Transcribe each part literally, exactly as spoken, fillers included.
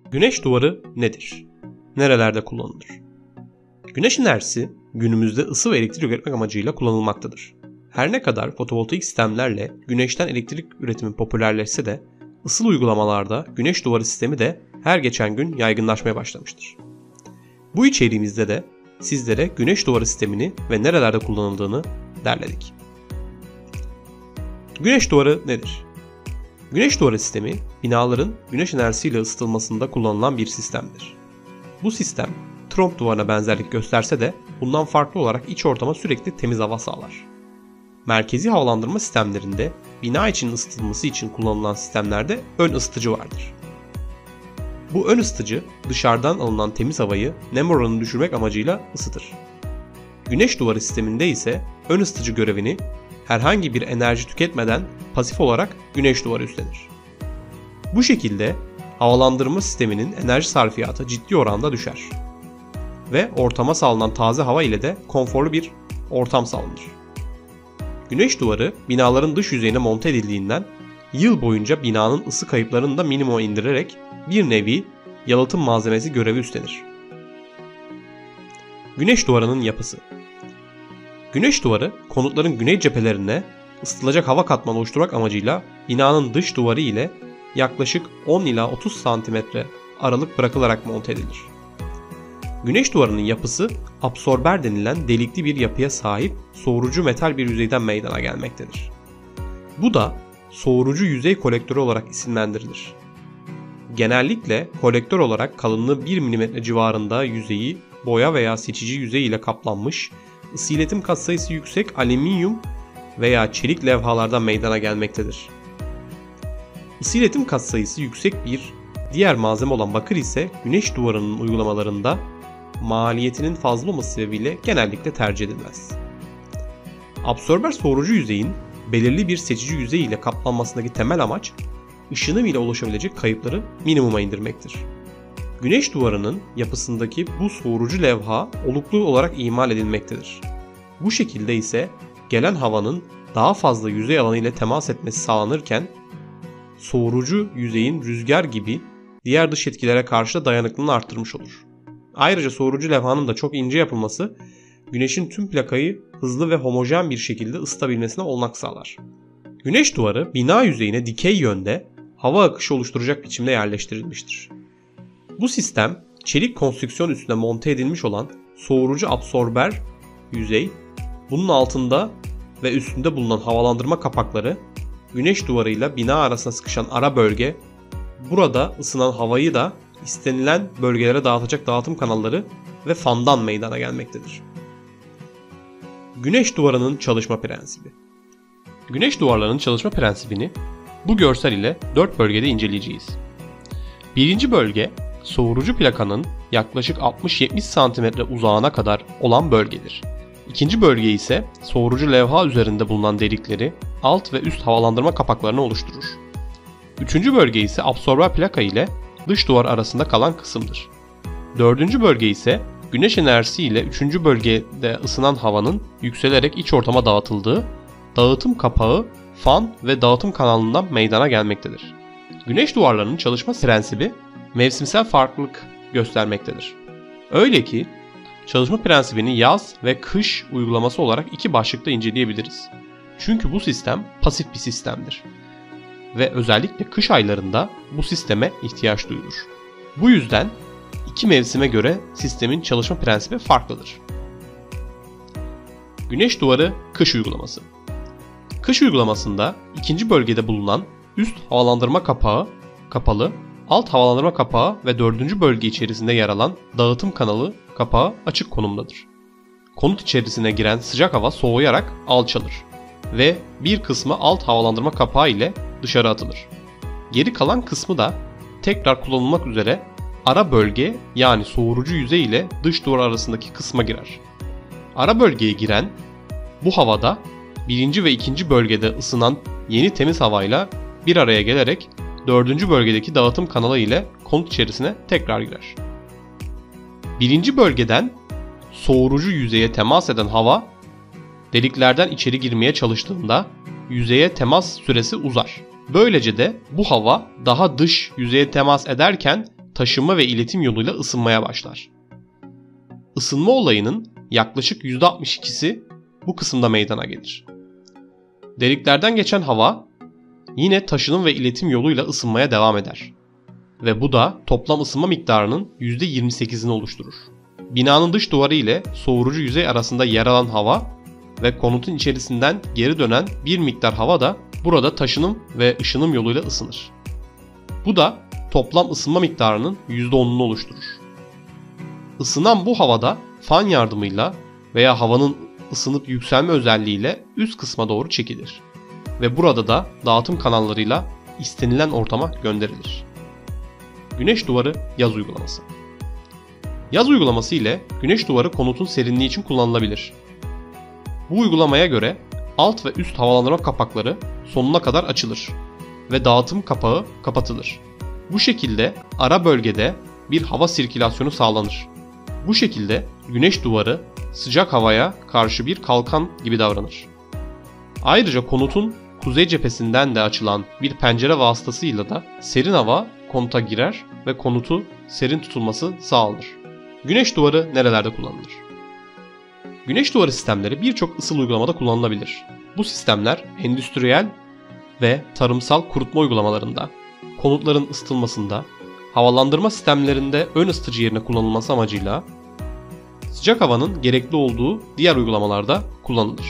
Güneş duvarı nedir? Nerelerde kullanılır? Güneş enerjisi günümüzde ısı ve elektrik üretmek amacıyla kullanılmaktadır. Her ne kadar fotovoltaik sistemlerle güneşten elektrik üretimi popülerleşse de ısıl uygulamalarda güneş duvarı sistemi de her geçen gün yaygınlaşmaya başlamıştır. Bu içeriğimizde de sizlere güneş duvarı sistemini ve nerelerde kullanıldığını derledik. Güneş duvarı nedir? Güneş duvarı sistemi, binaların güneş enerjisiyle ısıtılmasında kullanılan bir sistemdir. Bu sistem, tromp duvarına benzerlik gösterse de bundan farklı olarak iç ortama sürekli temiz hava sağlar. Merkezi havalandırma sistemlerinde bina için ısıtılması için kullanılan sistemlerde ön ısıtıcı vardır. Bu ön ısıtıcı dışarıdan alınan temiz havayı nem oranını düşürmek amacıyla ısıtır. Güneş duvarı sisteminde ise ön ısıtıcı görevini herhangi bir enerji tüketmeden pasif olarak güneş duvarı üstlenir. Bu şekilde havalandırma sisteminin enerji sarfiyatı ciddi oranda düşer ve ortama sağlanan taze hava ile de konforlu bir ortam sağlanır. Güneş duvarı binaların dış yüzeyine monte edildiğinden yıl boyunca binanın ısı kayıplarını da minimuma indirerek bir nevi yalıtım malzemesi görevi üstlenir. Güneş duvarının yapısı. Güneş duvarı konutların güney cephelerine ısıtılacak hava katmanı oluşturmak amacıyla binanın dış duvarı ile yaklaşık on ila otuz santimetre aralık bırakılarak monte edilir. Güneş duvarının yapısı absorber denilen delikli bir yapıya sahip soğurucu metal bir yüzeyden meydana gelmektedir. Bu da soğurucu yüzey kolektörü olarak isimlendirilir. Genellikle kolektör olarak kalınlığı bir milimetre civarında yüzeyi boya veya seçici yüzey ile kaplanmış, ısı iletim katsayısı yüksek alüminyum veya çelik levhalardan meydana gelmektedir. Isı iletim katsayısı yüksek bir diğer malzeme olan bakır ise güneş duvarının uygulamalarında maliyetinin fazla olması sebebiyle genellikle tercih edilmez. Absorber soğurucu yüzeyin belirli bir seçici yüzey ile kaplanmasındaki temel amaç ışınım ile ulaşabilecek kayıpları minimuma indirmektir. Güneş duvarının yapısındaki bu soğurucu levha oluklu olarak imal edilmektedir. Bu şekilde ise gelen havanın daha fazla yüzey alanı ile temas etmesi sağlanırken soğurucu yüzeyin rüzgar gibi diğer dış etkilere karşı da dayanıklılığını arttırmış olur. Ayrıca soğurucu levhanın da çok ince yapılması güneşin tüm plakayı hızlı ve homojen bir şekilde ısıtabilmesine olanak sağlar. Güneş duvarı bina yüzeyine dikey yönde hava akışı oluşturacak biçimde yerleştirilmiştir. Bu sistem çelik konstrüksiyon üstüne monte edilmiş olan soğurucu absorber yüzey, bunun altında ve üstünde bulunan havalandırma kapakları, güneş duvarıyla bina arasına sıkışan ara bölge, burada ısınan havayı da istenilen bölgelere dağıtacak dağıtım kanalları ve fandan meydana gelmektedir. Güneş duvarının çalışma prensibi. Güneş duvarlarının çalışma prensibini bu görsel ile dört bölgede inceleyeceğiz. Birinci bölge, soğurucu plakanın yaklaşık altmış yetmiş santimetre uzağına kadar olan bölgedir. İkinci bölge ise soğurucu levha üzerinde bulunan delikleri alt ve üst havalandırma kapaklarını oluşturur. Üçüncü bölge ise absorber plaka ile dış duvar arasında kalan kısımdır. Dördüncü bölge ise güneş enerjisi ile üçüncü bölgede ısınan havanın yükselerek iç ortama dağıtıldığı dağıtım kapağı, fan ve dağıtım kanalından meydana gelmektedir. Güneş duvarlarının çalışma prensibi mevsimsel farklılık göstermektedir. Öyle ki çalışma prensibini yaz ve kış uygulaması olarak iki başlıkta inceleyebiliriz. Çünkü bu sistem pasif bir sistemdir ve özellikle kış aylarında bu sisteme ihtiyaç duyulur. Bu yüzden iki mevsime göre sistemin çalışma prensibi farklıdır. Güneş duvarı kış uygulaması. Kış uygulamasında ikinci bölgede bulunan üst havalandırma kapağı kapalı, alt havalandırma kapağı ve dördüncü bölge içerisinde yer alan dağıtım kanalı kapağı açık konumdadır. Konut içerisine giren sıcak hava soğuyarak alçalır ve bir kısmı alt havalandırma kapağı ile dışarı atılır. Geri kalan kısmı da tekrar kullanılmak üzere ara bölge yani soğurucu yüzey ile dış duvar arasındaki kısma girer. Ara bölgeye giren bu havada birinci ve ikinci bölgede ısınan yeni temiz havayla bir araya gelerek dördüncü bölgedeki dağıtım kanalı ile konut içerisine tekrar girer. Birinci bölgeden soğurucu yüzeye temas eden hava deliklerden içeri girmeye çalıştığında yüzeye temas süresi uzar. Böylece de bu hava daha dış yüzeye temas ederken taşınma ve iletim yoluyla ısınmaya başlar. Isınma olayının yaklaşık yüzde altmış ikisi bu kısımda meydana gelir. Deliklerden geçen hava yine taşınım ve iletim yoluyla ısınmaya devam eder. Ve bu da toplam ısınma miktarının yüzde yirmi sekizini oluşturur. Binanın dış duvarı ile soğurucu yüzey arasında yer alan hava ve konutun içerisinden geri dönen bir miktar hava da burada taşınım ve ışınım yoluyla ısınır. Bu da toplam ısınma miktarının yüzde onunu oluşturur. Isınan bu havada fan yardımıyla veya havanın ısınıp yükselme özelliğiyle üst kısma doğru çekilir. Ve burada da dağıtım kanallarıyla istenilen ortama gönderilir. Güneş duvarı yaz uygulaması. Yaz uygulaması ile güneş duvarı konutun serinliği için kullanılabilir. Bu uygulamaya göre alt ve üst havalandırma kapakları sonuna kadar açılır ve dağıtım kapağı kapatılır. Bu şekilde ara bölgede bir hava sirkülasyonu sağlanır. Bu şekilde güneş duvarı sıcak havaya karşı bir kalkan gibi davranır. Ayrıca konutun kuzey cephesinden de açılan bir pencere vasıtasıyla da serin hava konuta girer ve konutu serin tutulması sağlanır. Güneş duvarı nerelerde kullanılır? Güneş duvarı sistemleri birçok ısıl uygulamada kullanılabilir. Bu sistemler endüstriyel ve tarımsal kurutma uygulamalarında, konutların ısıtılmasında, havalandırma sistemlerinde ön ısıtıcı yerine kullanılması amacıyla sıcak havanın gerekli olduğu diğer uygulamalarda kullanılır.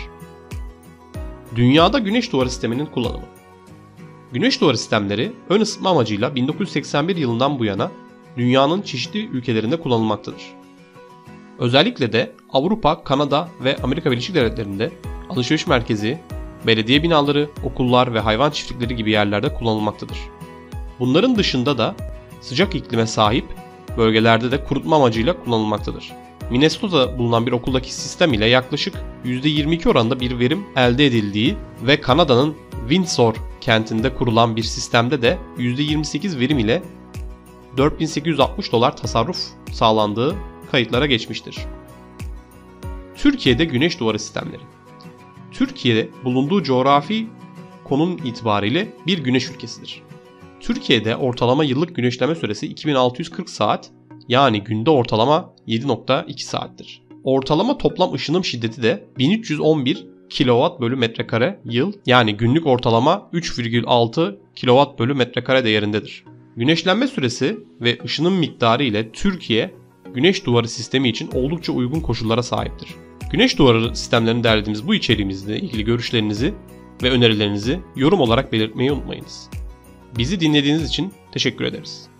Dünyada güneş duvarı sisteminin kullanımı. Güneş duvarı sistemleri ön ısıtma amacıyla bin dokuz yüz seksen bir yılından bu yana dünyanın çeşitli ülkelerinde kullanılmaktadır. Özellikle de Avrupa, Kanada ve Amerika Birleşik Devletleri'nde alışveriş merkezi, belediye binaları, okullar ve hayvan çiftlikleri gibi yerlerde kullanılmaktadır. Bunların dışında da sıcak iklime sahip bölgelerde de kurutma amacıyla kullanılmaktadır. Minnesota'da bulunan bir okuldaki sistem ile yaklaşık yüzde yirmi iki oranında bir verim elde edildiği ve Kanada'nın Windsor kentinde kurulan bir sistemde de yüzde yirmi sekiz verim ile dört bin sekiz yüz altmış dolar tasarruf sağlandığı kayıtlara geçmiştir. Türkiye'de güneş duvarı sistemleri. Türkiye bulunduğu coğrafi konum itibariyle bir güneş ülkesidir. Türkiye'de ortalama yıllık güneşleme süresi iki bin altı yüz kırk saat, yani günde ortalama yedi nokta iki saattir. Ortalama toplam ışınım şiddeti de bin üç yüz on bir kilowatt bölü metrekare yıl, yani günlük ortalama üç virgül altı kilowatt bölü metrekare değerindedir. Güneşlenme süresi ve ışınım miktarı ile Türkiye, güneş duvarı sistemi için oldukça uygun koşullara sahiptir. Güneş duvarı sistemlerini derlediğimiz bu içeriğimizle ilgili görüşlerinizi ve önerilerinizi yorum olarak belirtmeyi unutmayınız. Bizi dinlediğiniz için teşekkür ederiz.